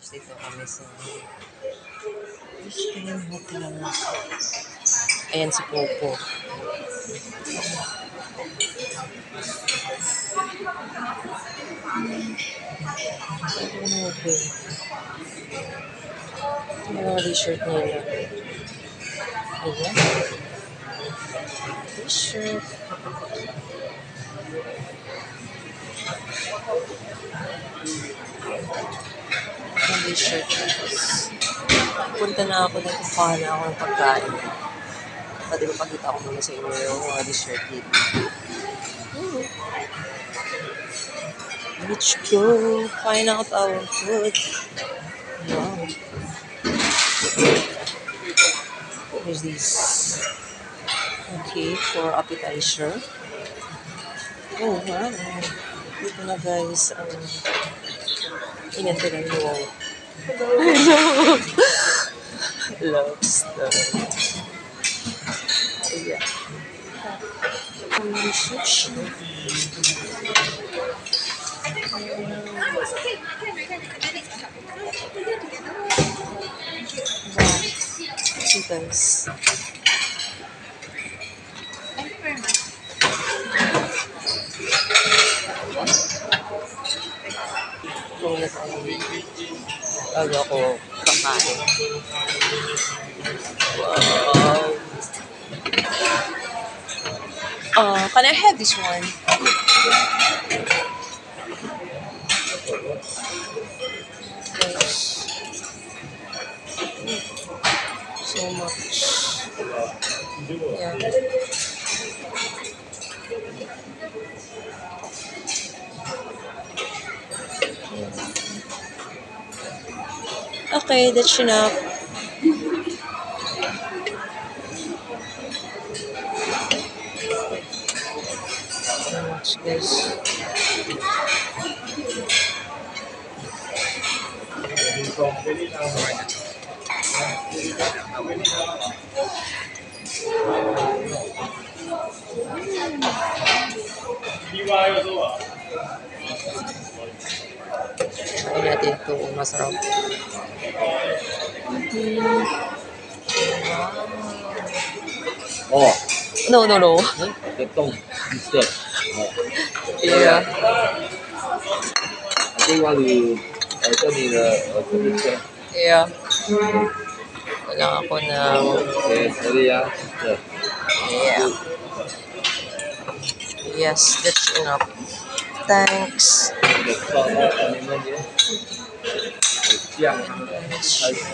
Tapos dito kami sa Christian Hotel. Ayan si Popo. Okay. Ito yung t-shirt nila. Ayan. T-shirt. Ang t-shirt. Punta na ako dito. Kuha na ako ng pagkain. Pwede ko pagkita ko muna sa inyo yung mga t-shirt dito. Let's go find out our food. Wow. Here's this. Okay, for appetizer. Oh, wow. Dito na guys. Inantinan mo. Hello. Lobster. Yeah. Sushi. So guys. Thank you very much. Tulad ako kakain. Wow. Can I have this one? Yes. So much. Yeah. Okay, that's enough. So much, guys. Try natin ito. Masarap. Oh, No. getong dessert. Oh, Yeah. I think want to 这里的dessert. Yeah. Wala ako na. Okay, sorry ah. Yeah. Yes, that's enough. Thanks. 有放到你们的有酱，还有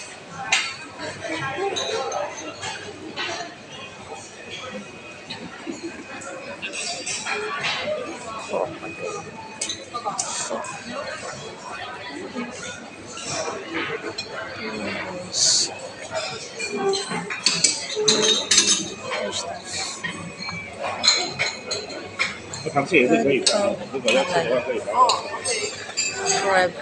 糖醋也是可以的，如果要吃的话可以的。 Right.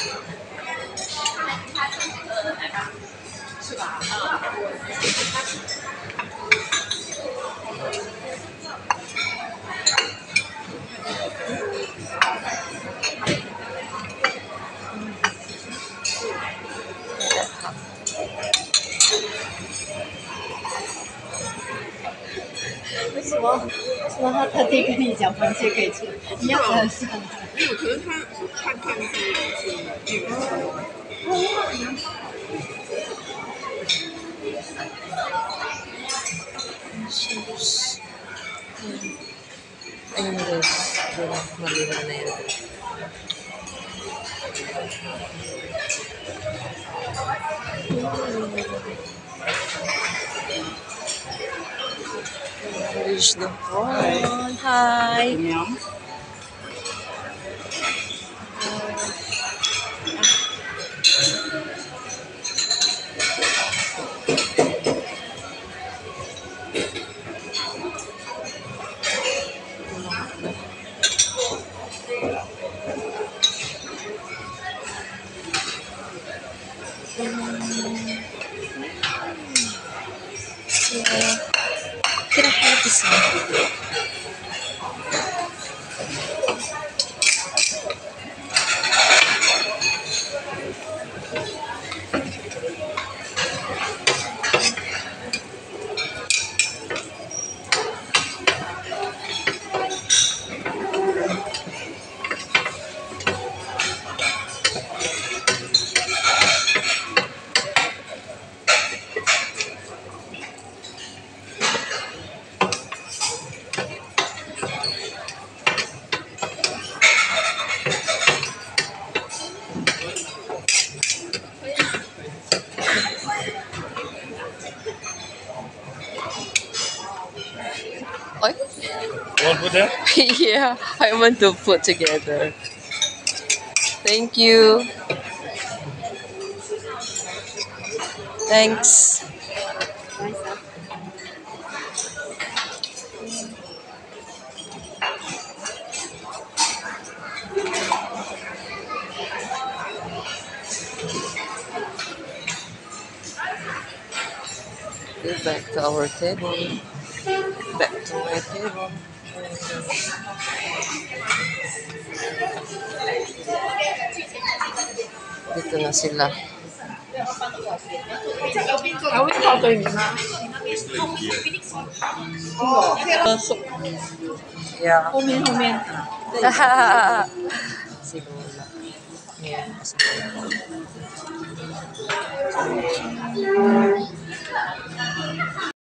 为什么他特地跟你讲螃蟹可以吃？你要很善良。 没有，可是他我看是玉米。 Ayun guys, maliwan na yun. Reach the front. Hi. Can I have this one? put there? Yeah, I want to put together. Thank you. Thanks. Go back to our table. Back to my table. Dito na sila. 还会泡对你吗？ Yeah. 后面后面。 Si Lola. Yeah.